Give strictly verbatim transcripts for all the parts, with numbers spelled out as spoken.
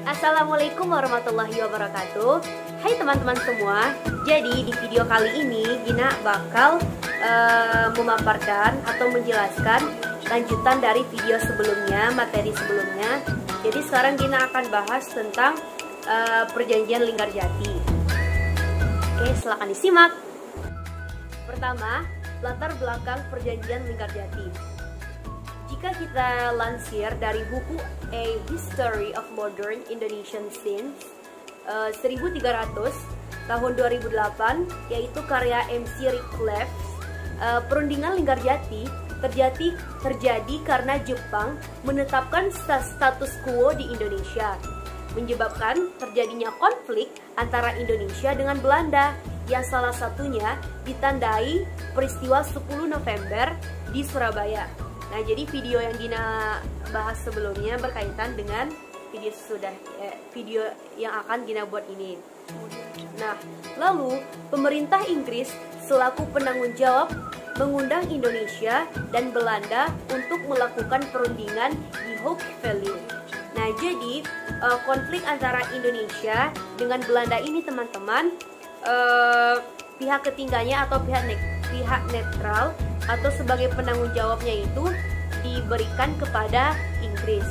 Assalamualaikum warahmatullahi wabarakatuh. Hai teman-teman semua. Jadi di video kali ini Gina bakal uh, memaparkan atau menjelaskan lanjutan dari video sebelumnya, materi sebelumnya. Jadi sekarang Gina akan bahas tentang uh, perjanjian Linggarjati. Oke, silakan disimak. Pertama, latar belakang perjanjian Linggarjati. Jika kita lansir dari buku A History of Modern Indonesian Scenes uh, seribu tiga ratus tahun dua ribu delapan, yaitu karya M C Rickleff, uh, perundingan Linggarjati terjadi terjadi karena Jepang menetapkan status quo di Indonesia, menyebabkan terjadinya konflik antara Indonesia dengan Belanda yang salah satunya ditandai peristiwa sepuluh November di Surabaya. Nah, jadi video yang Gina bahas sebelumnya berkaitan dengan video sudah eh, video yang akan Gina buat ini. Nah, lalu pemerintah Inggris selaku penanggung jawab mengundang Indonesia dan Belanda untuk melakukan perundingan di Hope Valley. Nah, jadi uh, konflik antara Indonesia dengan Belanda ini teman-teman, uh, pihak ketiganya atau pihak ne pihak netral atau sebagai penanggung jawabnya itu diberikan kepada Inggris.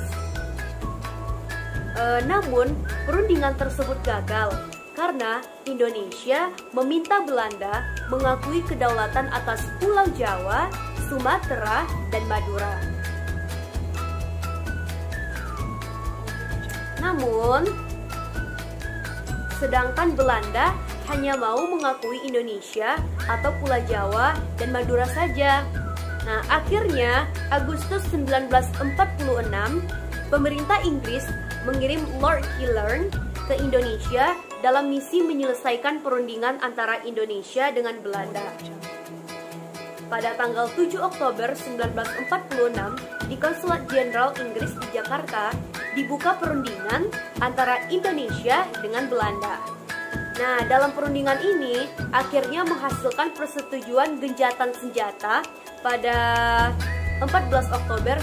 E, namun perundingan tersebut gagal karena Indonesia meminta Belanda mengakui kedaulatan atas Pulau Jawa, Sumatera, dan Madura. Namun, sedangkan Belanda hanya mau mengakui Indonesia atau Pulau Jawa dan Madura saja. Nah, akhirnya Agustus seribu sembilan ratus empat puluh enam, pemerintah Inggris mengirim Lord Killern ke Indonesia dalam misi menyelesaikan perundingan antara Indonesia dengan Belanda. Pada tanggal tujuh Oktober seribu sembilan ratus empat puluh enam, di Konsulat Jenderal Inggris di Jakarta dibuka perundingan antara Indonesia dengan Belanda. Nah, dalam perundingan ini akhirnya menghasilkan persetujuan gencatan senjata pada empat belas Oktober.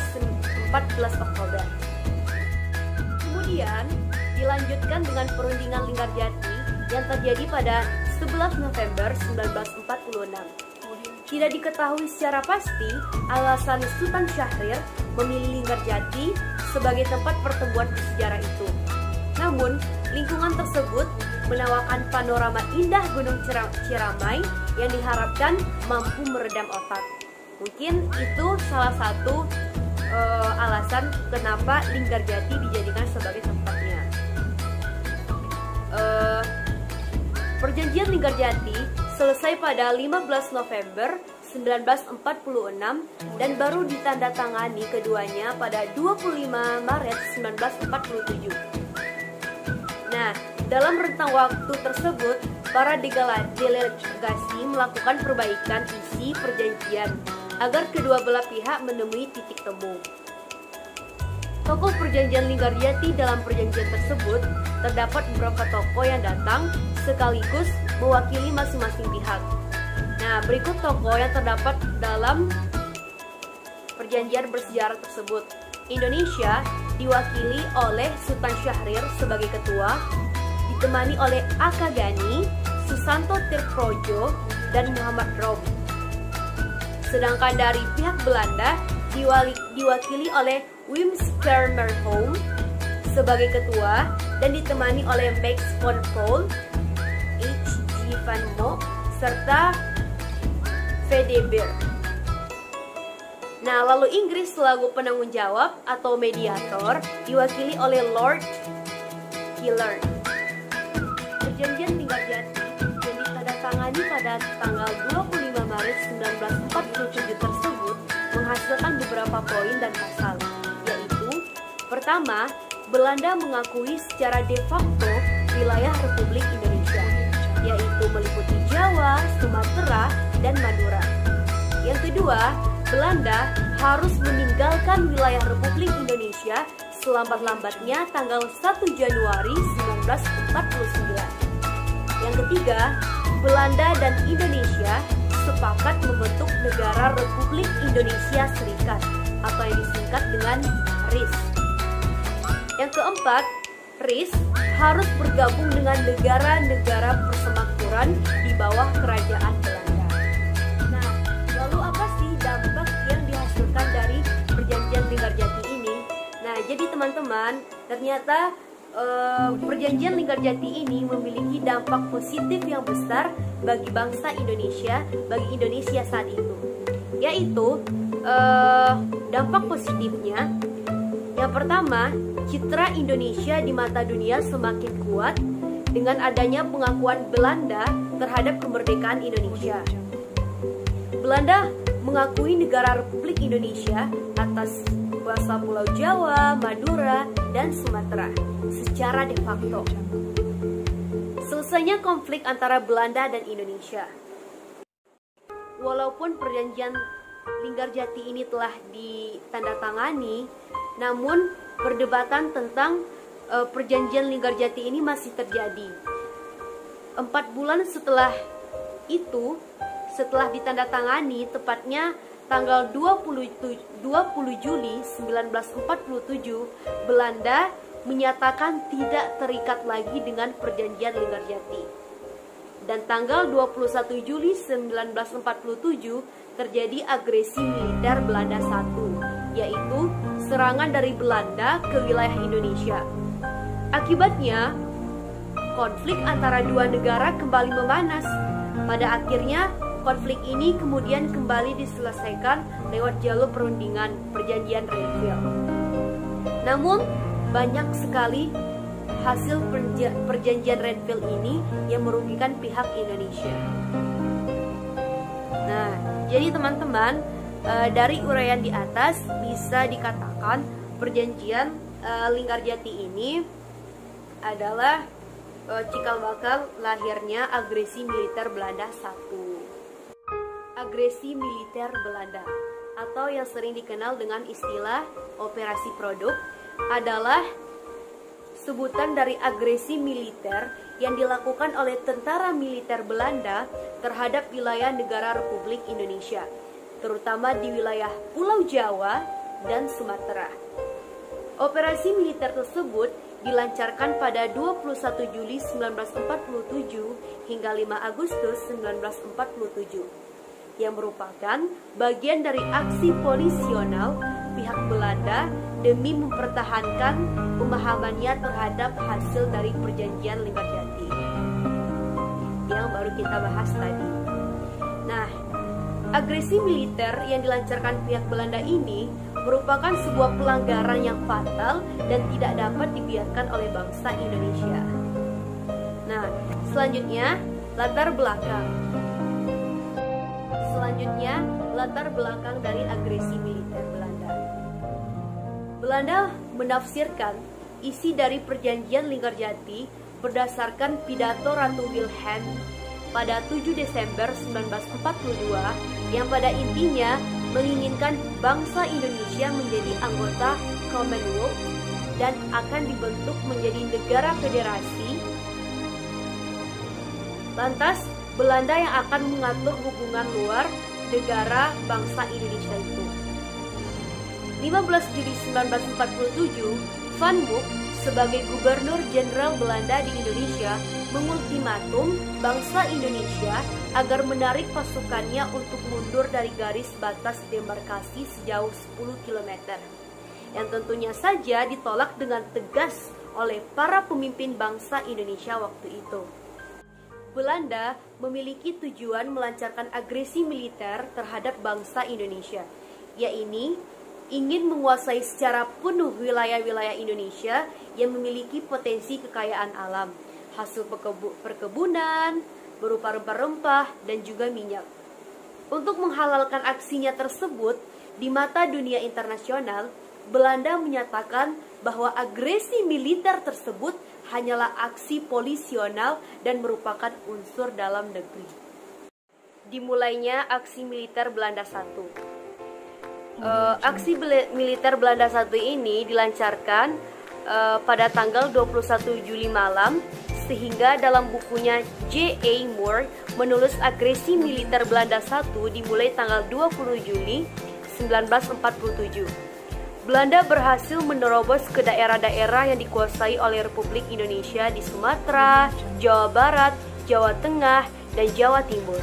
Kemudian dilanjutkan dengan perundingan Linggarjati yang terjadi pada sebelas November seribu sembilan ratus empat puluh enam. Tidak diketahui secara pasti alasan Sultan Syahrir memilih Linggarjati sebagai tempat pertemuan bersejarah itu. Namun, lingkungan tersebut menawarkan panorama indah Gunung Ciramai yang diharapkan mampu meredam otak. Mungkin itu salah satu uh, alasan kenapa Linggarjati dijadikan sebagai tempatnya. Uh, Perjanjian Linggarjati selesai pada lima belas November seribu sembilan ratus empat puluh enam dan baru ditandatangani keduanya pada dua puluh lima Maret seribu sembilan ratus empat puluh tujuh. Nah, dalam rentang waktu tersebut, para delegasi melakukan perbaikan isi perjanjian agar kedua belah pihak menemui titik temu. Tokoh perjanjian Linggarjati dalam perjanjian tersebut terdapat beberapa tokoh yang datang sekaligus mewakili masing-masing pihak. Nah, berikut tokoh yang terdapat dalam perjanjian bersejarah tersebut. Indonesia diwakili oleh Sultan Syahrir sebagai ketua, ditemani oleh Aka Gani, Susanto Tirtodjo, dan Muhammad Rom. Sedangkan dari pihak Belanda diwali, diwakili oleh Wim Schermerhorn sebagai ketua dan ditemani oleh Max von Paul, H G van Mock, serta V D Beer. Nah, lalu Inggris selaku penanggung jawab atau mediator diwakili oleh Lord Killern. Perjanjian Linggarjati yang ditandatangani pada tanggal dua puluh lima Maret seribu sembilan ratus empat puluh tujuh tersebut menghasilkan beberapa poin dan pasal, yaitu pertama, Belanda mengakui secara de facto wilayah Republik Indonesia, yaitu meliputi Jawa, Sumatera, dan Madura. Yang kedua, Belanda harus meninggalkan wilayah Republik Indonesia selambat-lambatnya tanggal satu Januari seribu sembilan ratus empat puluh sembilan. Yang ketiga, Belanda dan Indonesia sepakat membentuk Negara Republik Indonesia Serikat atau yang disingkat dengan R I S. Yang keempat, R I S harus bergabung dengan negara-negara persemakmuran di bawah kerajaan Belanda. Nah, lalu apa sih dampak yang dihasilkan dari perjanjian Linggarjati ini? Nah, jadi teman-teman, ternyata uh, perjanjian Linggarjati ini memiliki dampak positif yang besar bagi bangsa Indonesia, bagi Indonesia saat itu. Yaitu uh, dampak positifnya, yang pertama, citra Indonesia di mata dunia semakin kuat dengan adanya pengakuan Belanda terhadap kemerdekaan Indonesia. Belanda mengakui negara Republik Indonesia atas kuasa Pulau Jawa, Madura, dan Sumatera secara de facto. Selesainya konflik antara Belanda dan Indonesia. Walaupun perjanjian Linggarjati ini telah ditandatangani, namun perdebatan tentang uh, perjanjian Linggarjati ini masih terjadi. Empat bulan setelah itu, setelah ditandatangani, tepatnya tanggal dua puluh Juli seribu sembilan ratus empat puluh tujuh, Belanda menyatakan tidak terikat lagi dengan perjanjian Linggarjati. Dan tanggal dua puluh satu Juli seribu sembilan ratus empat puluh tujuh terjadi agresi militer Belanda satu, yaitu serangan dari Belanda ke wilayah Indonesia. Akibatnya, konflik antara dua negara kembali memanas. Pada akhirnya, konflik ini kemudian kembali diselesaikan lewat jalur perundingan perjanjian Renville. Namun, banyak sekali hasil perjanjian Renville ini yang merugikan pihak Indonesia. Nah, jadi teman-teman, Uh, dari uraian di atas bisa dikatakan perjanjian uh, Linggarjati ini adalah uh, cikal bakal lahirnya agresi militer Belanda satu. Agresi militer Belanda, atau yang sering dikenal dengan istilah Operasi Produk, adalah sebutan dari agresi militer yang dilakukan oleh tentara militer Belanda terhadap wilayah negara Republik Indonesia, terutama di wilayah Pulau Jawa dan Sumatera. Operasi militer tersebut dilancarkan pada dua puluh satu Juli seribu sembilan ratus empat puluh tujuh hingga lima Agustus seribu sembilan ratus empat puluh tujuh, yang merupakan bagian dari aksi polisional pihak Belanda demi mempertahankan pemahamannya terhadap hasil dari perjanjian Linggarjati yang baru kita bahas tadi. Nah, agresi militer yang dilancarkan pihak Belanda ini merupakan sebuah pelanggaran yang fatal dan tidak dapat dibiarkan oleh bangsa Indonesia. Nah, selanjutnya latar belakang. Selanjutnya latar belakang dari agresi militer Belanda. Belanda menafsirkan isi dari perjanjian Linggarjati berdasarkan pidato Ratu Wilhelm pada tujuh Desember seribu sembilan ratus empat puluh dua yang pada intinya menginginkan bangsa Indonesia menjadi anggota Commonwealth dan akan dibentuk menjadi negara federasi. Lantas, Belanda yang akan mengatur hubungan luar negara bangsa Indonesia itu. lima belas Juli seribu sembilan ratus empat puluh tujuh, Van Mook sebagai Gubernur Jenderal Belanda di Indonesia mengultimatum bangsa Indonesia agar menarik pasukannya untuk mundur dari garis batas demarkasi sejauh sepuluh kilometer, yang tentunya saja ditolak dengan tegas oleh para pemimpin bangsa Indonesia waktu itu. Belanda memiliki tujuan melancarkan agresi militer terhadap bangsa Indonesia, yaitu ingin menguasai secara penuh wilayah-wilayah Indonesia yang memiliki potensi kekayaan alam, hasil perkebunan, berupa rempah-rempah, dan juga minyak. Untuk menghalalkan aksinya tersebut, di mata dunia internasional, Belanda menyatakan bahwa agresi militer tersebut hanyalah aksi polisional dan merupakan unsur dalam negeri. Dimulainya aksi militer Belanda satu. Uh, aksi militer Belanda satu ini dilancarkan uh, pada tanggal dua puluh satu Juli malam, sehingga dalam bukunya J A Moore menulis agresi militer Belanda satu dimulai tanggal dua puluh Juli seribu sembilan ratus empat puluh tujuh. Belanda berhasil menerobos ke daerah-daerah yang dikuasai oleh Republik Indonesia di Sumatera, Jawa Barat, Jawa Tengah, dan Jawa Timur.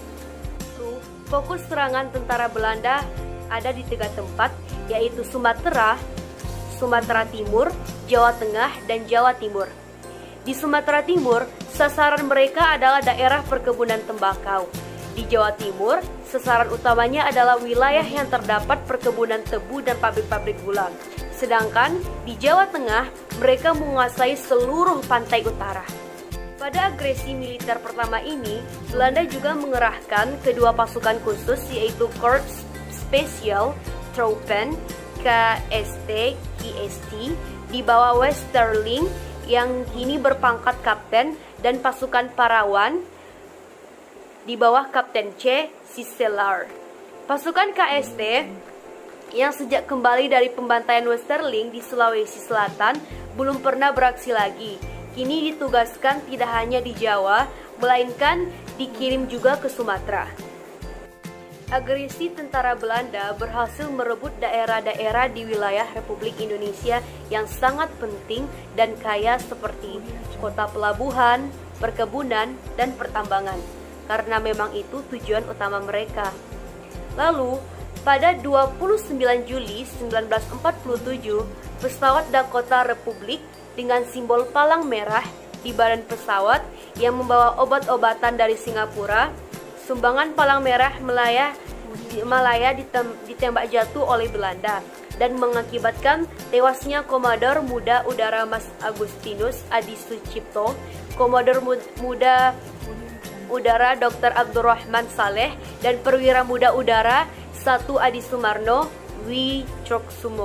Fokus serangan tentara Belanda ada di tiga tempat, yaitu Sumatera, Sumatera Timur, Jawa Tengah, dan Jawa Timur. Di Sumatera Timur, sasaran mereka adalah daerah perkebunan tembakau. Di Jawa Timur, sasaran utamanya adalah wilayah yang terdapat perkebunan tebu dan pabrik-pabrik gula. Sedangkan di Jawa Tengah, mereka menguasai seluruh pantai utara. Pada agresi militer pertama ini, Belanda juga mengerahkan kedua pasukan khusus, yaitu Korps Spesial Troepen K S T K S T di bawah Westerling yang kini berpangkat kapten, dan pasukan Parawan di bawah Kapten C. Siselar. Pasukan K S T yang sejak kembali dari pembantaian Westerling di Sulawesi Selatan belum pernah beraksi lagi. Kini ditugaskan tidak hanya di Jawa, melainkan dikirim juga ke Sumatera. Agresi tentara Belanda berhasil merebut daerah-daerah di wilayah Republik Indonesia yang sangat penting dan kaya seperti kota pelabuhan, perkebunan, dan pertambangan, karena memang itu tujuan utama mereka. Lalu, pada dua puluh sembilan Juli seribu sembilan ratus empat puluh tujuh, pesawat Dakota Republik dengan simbol palang merah di badan pesawat yang membawa obat-obatan dari Singapura, sumbangan palang merah Malaya, Malaya ditem, ditembak jatuh oleh Belanda dan mengakibatkan tewasnya Komodor Muda Udara Mas Agustinus Adi Sucipto, Komodor Muda Udara Doktor Abdurrahman Saleh, dan Perwira Muda Udara satu Adi Sumarno Wicoksumo.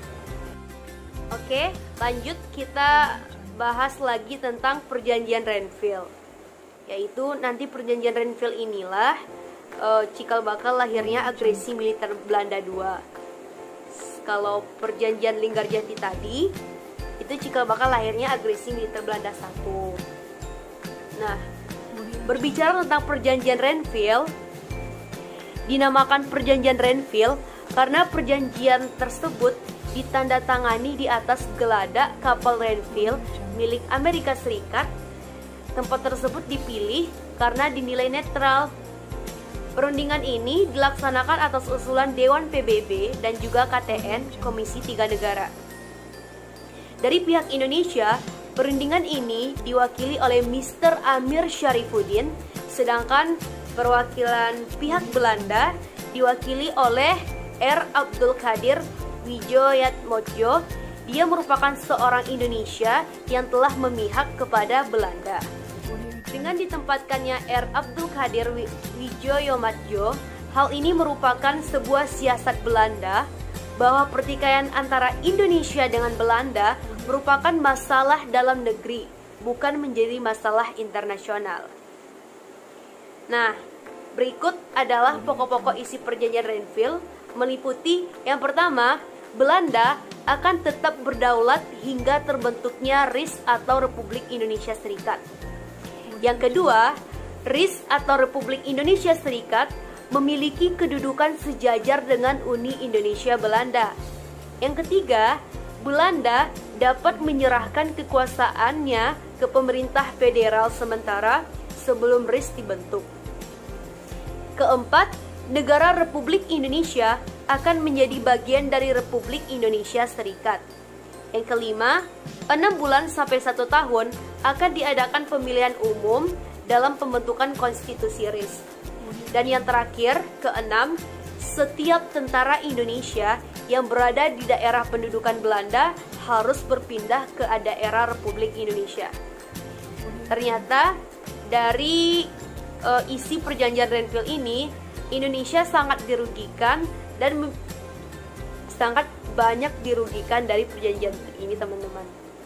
Oke, lanjut kita bahas lagi tentang Perjanjian Renville. Yaitu nanti Perjanjian Renville inilah uh, cikal bakal lahirnya agresi militer Belanda dua. Kalau Perjanjian Linggarjati tadi, itu cikal bakal lahirnya agresi militer Belanda satu. Nah, berbicara tentang Perjanjian Renville, dinamakan Perjanjian Renville karena perjanjian tersebut ditandatangani di atas geladak kapal Renville milik Amerika Serikat. Tempat tersebut dipilih karena dinilai netral. Perundingan ini dilaksanakan atas usulan Dewan P B B dan juga K T N, Komisi Tiga Negara. Dari pihak Indonesia, perundingan ini diwakili oleh mister Amir Syarifuddin, sedangkan perwakilan pihak Belanda diwakili oleh R. Abdul Qadir Wijoyatmotjo. Dia merupakan seorang Indonesia yang telah memihak kepada Belanda. Dengan ditempatkannya R. Abdul Qadir Wijoyatmotjo, hal ini merupakan sebuah siasat Belanda bahwa pertikaian antara Indonesia dengan Belanda merupakan masalah dalam negeri, bukan menjadi masalah internasional. Nah, berikut adalah pokok-pokok isi Perjanjian Renville, meliputi yang pertama, Belanda akan tetap berdaulat hingga terbentuknya R I S atau Republik Indonesia Serikat. Yang kedua, R I S atau Republik Indonesia Serikat memiliki kedudukan sejajar dengan Uni Indonesia Belanda. Yang ketiga, Belanda dapat menyerahkan kekuasaannya ke pemerintah federal sementara sebelum R I S dibentuk. Keempat, negara Republik Indonesia akan menjadi bagian dari Republik Indonesia Serikat. Yang kelima, enam bulan sampai satu tahun akan diadakan pemilihan umum dalam pembentukan konstitusi R I S. Dan yang terakhir, keenam, setiap tentara Indonesia yang berada di daerah pendudukan Belanda harus berpindah ke daerah Republik Indonesia. Ternyata dari uh, isi Perjanjian Renville ini, Indonesia sangat dirugikan dan sangat banyak dirugikan dari perjanjian ini, teman-teman.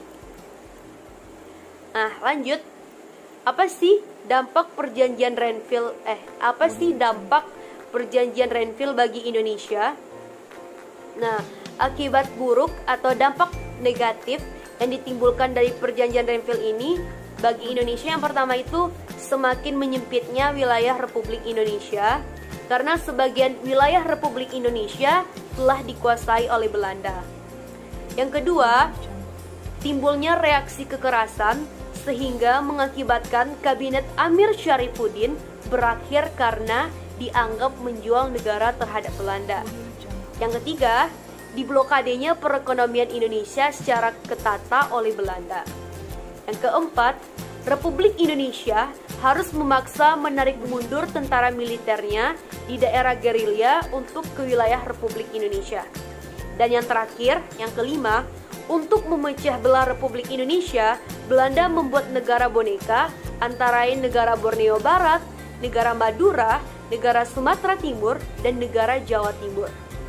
Nah, lanjut. Apa sih dampak Perjanjian Renville? Eh, apa sih dampak Perjanjian Renville bagi Indonesia? Nah, akibat buruk atau dampak negatif yang ditimbulkan dari Perjanjian Renville ini bagi Indonesia, yang pertama itu semakin menyempitnya wilayah Republik Indonesia. karena sebagian wilayah Republik Indonesia telah dikuasai oleh Belanda. Yang kedua, timbulnya reaksi kekerasan sehingga mengakibatkan kabinet Amir Syarifuddin berakhir karena dianggap menjual negara terhadap Belanda. Yang ketiga, diblokadenya perekonomian Indonesia secara ketata oleh Belanda. Yang keempat, Republik Indonesia harus memaksa menarik mundur tentara militernya di daerah gerilya untuk ke wilayah Republik Indonesia. Dan yang terakhir, yang kelima, untuk memecah belah Republik Indonesia, Belanda membuat negara boneka antara lain negara Borneo Barat, negara Madura, negara Sumatera Timur, dan negara Jawa Timur.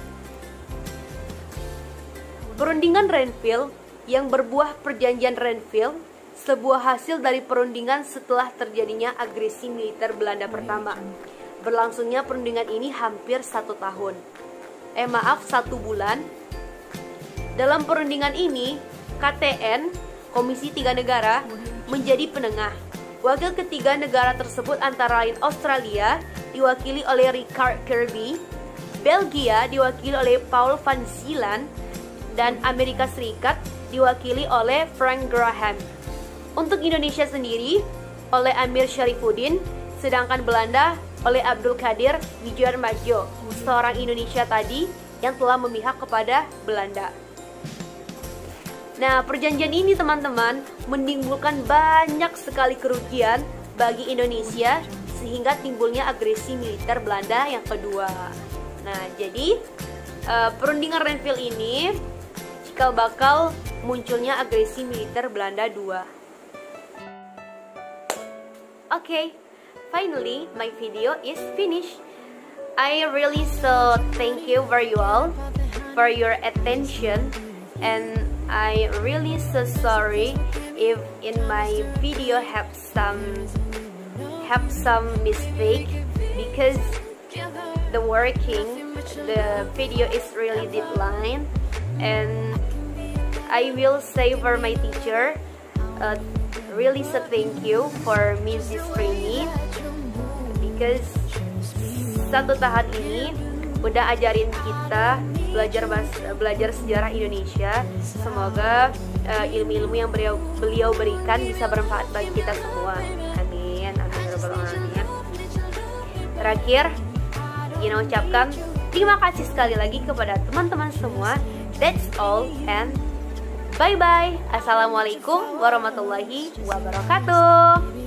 Perundingan Renville yang berbuah Perjanjian Renville, sebuah hasil dari perundingan setelah terjadinya agresi militer Belanda pertama. Berlangsungnya perundingan ini hampir satu tahun. Eh maaf, satu bulan. Dalam perundingan ini, K T N, Komisi Tiga Negara, menjadi penengah. Wakil ketiga negara tersebut antara lain Australia, diwakili oleh Richard Kirby, Belgia diwakili oleh Paul van Zeeland, dan Amerika Serikat diwakili oleh Frank Graham. Untuk Indonesia sendiri oleh Amir Syarifuddin, sedangkan Belanda oleh Abdul Qadir Wijardmarjo, seorang Indonesia tadi yang telah memihak kepada Belanda. Nah, perjanjian ini teman-teman menimbulkan banyak sekali kerugian bagi Indonesia sehingga timbulnya agresi militer Belanda yang kedua. Nah, jadi uh, perundingan Renville ini cikal bakal munculnya agresi militer Belanda kedua. Okay, finally my video is finished. I really so thank you very well for your attention, and I really so sorry if in my video have some have some mistake, because the working the video is really deadline, and I will say for my teacher uh, really so thank you for Missus Rini, because satu tahun ini udah ajarin kita belajar bahasa, belajar sejarah Indonesia. Semoga uh, ilmu-ilmu yang beliau, beliau berikan bisa bermanfaat bagi kita semua. Amin. Amin. Terakhir, Gina ucapkan terima kasih sekali lagi kepada teman-teman semua. That's all and bye-bye. Assalamualaikum warahmatullahi wabarakatuh.